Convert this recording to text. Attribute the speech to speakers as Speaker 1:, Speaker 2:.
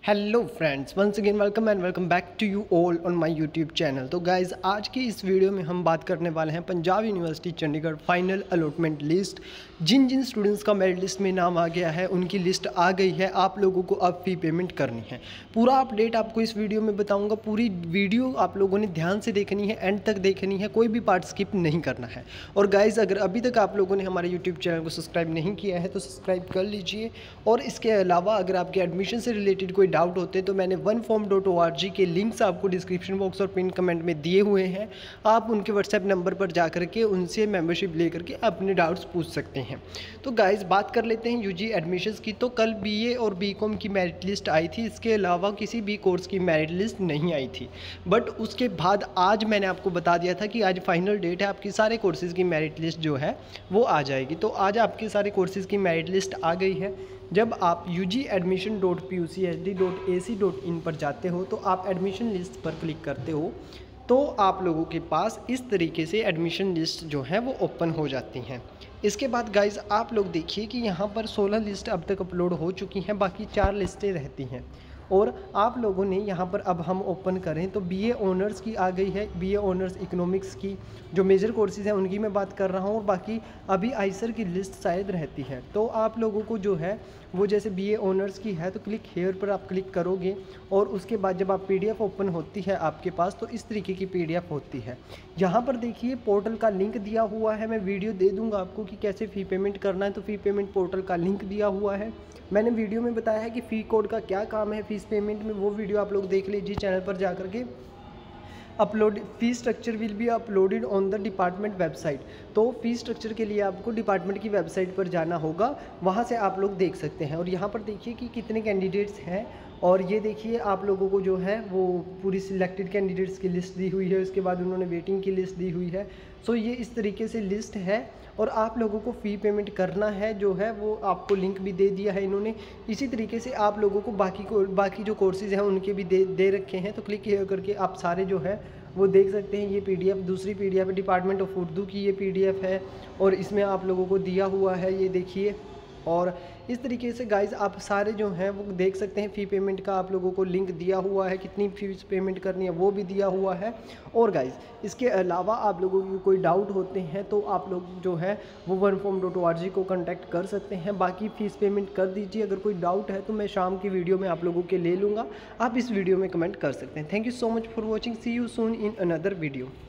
Speaker 1: Hello friends, once again welcome back to you all on my YouTube channel. तो guys, आज की इस video में हम बात करने वाले हैं Punjab university Chandigarh final allotment list. जिन जिन स्टूडेंट्स का मेरिट लिस्ट में नाम आ गया है उनकी लिस्ट आ गई है। आप लोगों को अब फ़ी पेमेंट करनी है। पूरा अपडेट आपको इस वीडियो में बताऊँगा। पूरी वीडियो आप लोगों ने ध्यान से देखनी है, एंड तक देखनी है, कोई भी पार्ट स्किप नहीं करना है। और गाइज़, अगर अभी तक आप लोगों ने हमारे यूट्यूब चैनल को सब्सक्राइब नहीं किया है तो सब्सक्राइब कर लीजिए। और इसके अलावा अगर आपके एडमिशन से रिलेटेड कोई डाउट होते हैं तो मैंने oneform.org के लिंक्स आपको डिस्क्रिप्शन बॉक्स और पिन कमेंट में दिए हुए हैं। आप उनके व्हाट्सएप नंबर पर जा करके उनसे मेंबरशिप लेकर के अपने डाउट्स पूछ सकते हैं। तो गाइस, बात कर लेते हैं यूजी एडमिशन्स की। तो कल बीए और बीकॉम की मेरिट लिस्ट आई थी। इसके अलावा किसी भी कोर्स की मेरिट लिस्ट नहीं आई थी। बट उसके बाद आज मैंने आपको बता दिया था कि आज फाइनल डेट है, आपकी सारे कोर्सेज़ की मेरिट लिस्ट जो है वो आ जाएगी। तो आज आपके सारे कोर्सेज़ की मेरिट लिस्ट आ गई है। जब आप ugadmission.puchd.ac.in पर जाते हो तो आप एडमिशन लिस्ट पर क्लिक करते हो तो आप लोगों के पास इस तरीके से एडमिशन लिस्ट जो है वो ओपन हो जाती हैं। इसके बाद गाइज़, आप लोग देखिए कि यहाँ पर 16 लिस्ट अब तक अपलोड हो चुकी हैं, बाकी 4 लिस्टें रहती हैं। और आप लोगों ने यहाँ पर अब हम ओपन करें तो बीए ऑनर्स की आ गई है। बीए ऑनर्स इकोनॉमिक्स की जो मेजर कोर्सेज़ हैं उनकी मैं बात कर रहा हूँ, और बाकी अभी आइसर की लिस्ट शायद रहती है। तो आप लोगों को जो है वो जैसे बीए ऑनर्स की है तो क्लिक हेयर पर आप क्लिक करोगे और उसके बाद जब आप पीडीएफ ओपन होती है आपके पास तो इस तरीके की पीडीएफ होती है। यहाँ पर देखिए पोर्टल का लिंक दिया हुआ है। मैं वीडियो दे दूँगा आपको कि कैसे फ़ी पेमेंट करना है। तो फ़ी पेमेंट पोर्टल का लिंक दिया हुआ है। मैंने वीडियो में बताया है कि फ़ी कोड का क्या काम है फ़ीस पेमेंट में, वो वीडियो आप लोग देख लीजिए चैनल पर जा करके। Upload fee structure will be uploaded on the department website. तो फी स्ट्रक्चर के लिए आपको डिपार्टमेंट की वेबसाइट पर जाना होगा, वहाँ से आप लोग देख सकते हैं। और यहाँ पर देखिए कि कितने कैंडिडेट्स हैं, और ये देखिए आप लोगों को जो है वो पूरी सिलेक्टेड कैंडिडेट्स की लिस्ट दी हुई है। उसके बाद उन्होंने वेटिंग की लिस्ट दी हुई है। सो ये इस तरीके से लिस्ट है और आप लोगों को फ़ी पेमेंट करना है जो है वो आपको लिंक भी दे दिया है इन्होंने। इसी तरीके से आप लोगों को बाकी जो कोर्सेज़ हैं उनके भी दे रखे हैं। तो क्लिक here करके आप सारे जो है वो देख सकते हैं। ये पीडीएफ दूसरी पीडीएफ है, डिपार्टमेंट ऑफ उर्दू की ये पीडीएफ है और इसमें आप लोगों को दिया हुआ है, ये देखिए। और इस तरीके से गाइज़ आप सारे जो हैं वो देख सकते हैं। फ़ी पेमेंट का आप लोगों को लिंक दिया हुआ है, कितनी फ़ीस पेमेंट करनी है वो भी दिया हुआ है। और गाइज़, इसके अलावा आप लोगों की कोई डाउट होते हैं तो आप लोग जो है वो oneform.org को कांटेक्ट कर सकते हैं। बाकी फ़ीस पेमेंट कर दीजिए। अगर कोई डाउट है तो मैं शाम की वीडियो में आप लोगों के ले लूँगा। आप इस वीडियो में कमेंट कर सकते हैं। Thank you so much for watching. See you soon in another video.